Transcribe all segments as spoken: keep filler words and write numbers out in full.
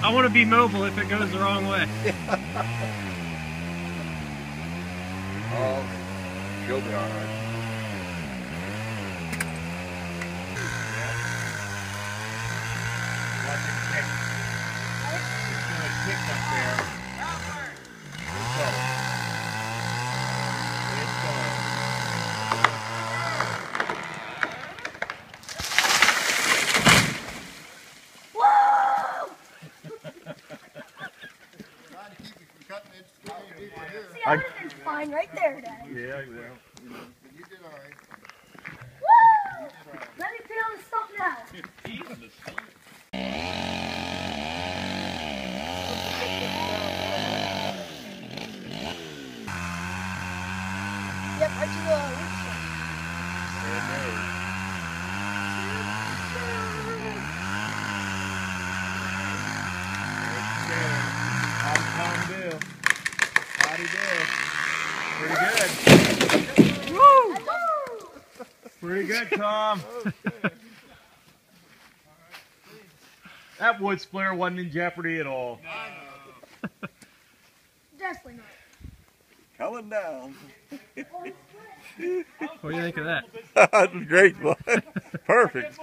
I want to be mobile if it goes the wrong way. Oh, she'll be all right. Watch it kick. It's going to kick up there. It's going. It's going. See, I was fine right there, Daddy. Yeah, well, You did all right. Woo! Let me put on the stump now. Yep, right to the root shot. I'm Tom Bill. Howdy Bill. Pretty good. Woo! Pretty good, Tom. That wood splitter wasn't in jeopardy at all. Definitely not. Coming down. What do you think of that? That was great, boy. Perfect.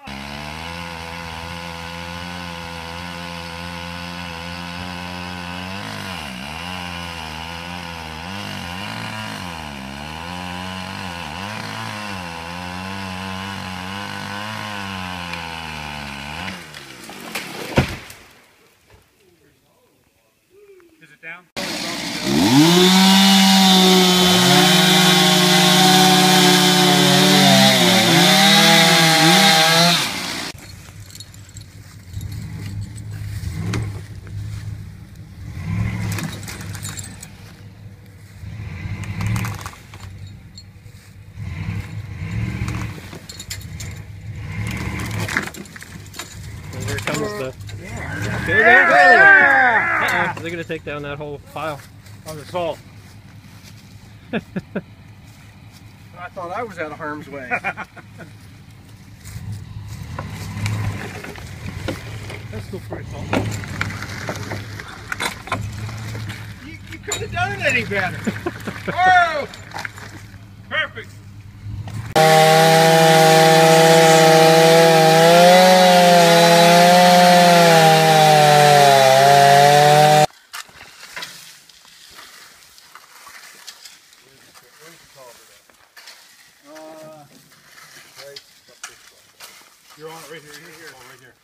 Is it down? Here it comes the. Yeah. There they go. Uh-oh. They're gonna take down that whole pile. On the salt. I thought I was out of harm's way. That's still pretty salt. You, you could have done it any better. Oh! Perfect. You're on it right here, right here, right here.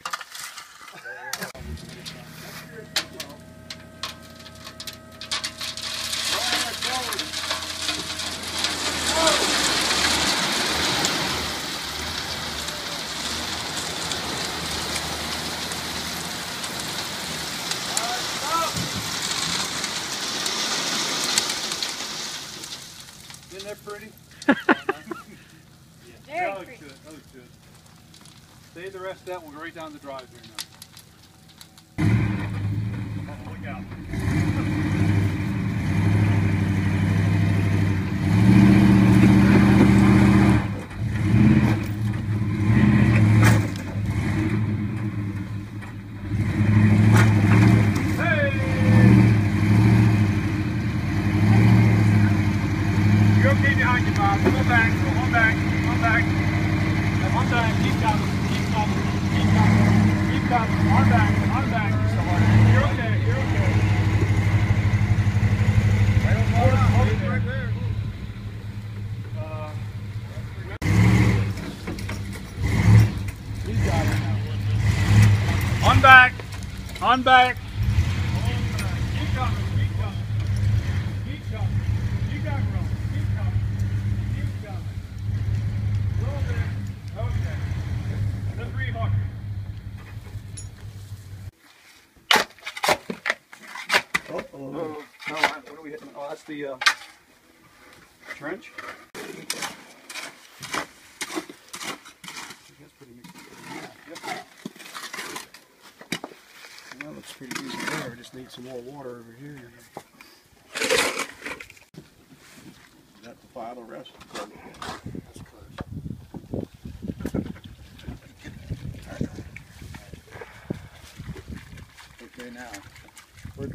Isn't that pretty? Very That looks pretty. good. That looks good. Save the rest of that. We'll go right down the drive here now. Oh, look out. You're okay behind you, Bob. Come on back. Come on back. Come on back. Come on back. Keep coming. Keep coming. Keep coming. Keep coming. On back. On back. You're okay. You're okay. Right on board. Right there. Uh, He's got it now. on back. On back. Keep coming. Keep coming. Keep coming. You got room. Keep coming. Keep coming. Roll there. Okay. The three hooker. Oh, oh, Oh, no, what are we hitting? Oh, that's the uh, trench. That's pretty mixed. Yep. That looks pretty easy there. Just need some more water over here. That the final rest. That's close.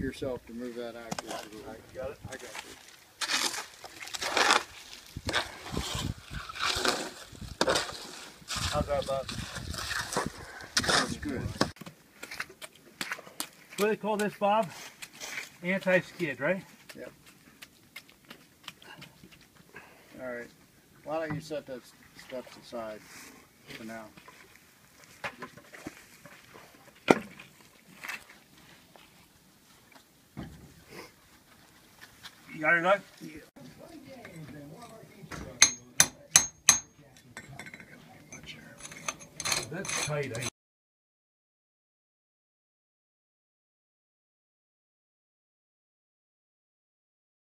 yourself to move that axle. I got it. I got it. How's that, bud? That's good. What do they call this, Bob? Anti-skid, right? Yep. All right. Why don't you set that steps aside for now? You got it, nut? That's tight. I